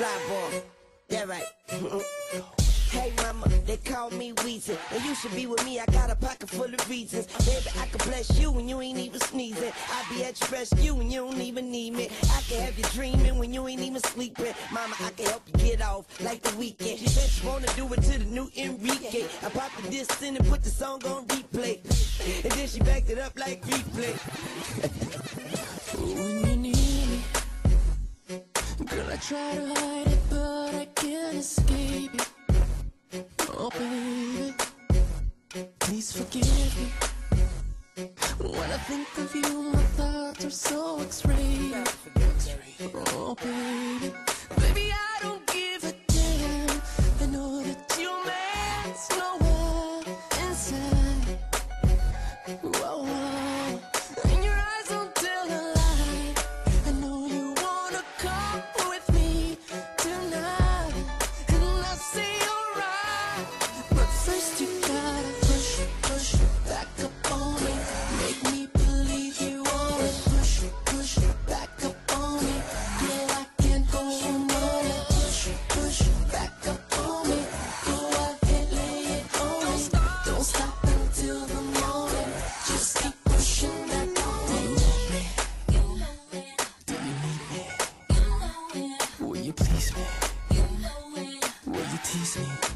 fly boy. That right. Hey mama, they call me Weezy, and you should be with me, I got a pocket full of reasons. Baby, I can bless you when you ain't even sneezing. I be at your rescue when you don't even need me. I can have you dreaming when you ain't even sleeping. Mama, I can help you get off like the weekend. She said she wanna do it to the new Enrique. I popped the disc in and put the song on replay, and then she backed it up like replay. When you need me, girl, I try to hide it, but I can't escape it. Oh baby, please forgive me. When I think of you, my thoughts are so X-rated. Oh baby, baby, I don't give a damn. I know that your man's nowhere inside. Whoa, whoa. And your eyes don't tell a lie. I know you wanna come with me tonight, and I say alright. But first you gotta push back up on me. Make me believe you wanna push back up on me. Girl, I can't go on it. Push back up on me. Go ahead, lay it on me. Don't stop until the morning. Just keep pushing that on me. Do you want me? Do you need me? Will you please me? Will you tease me?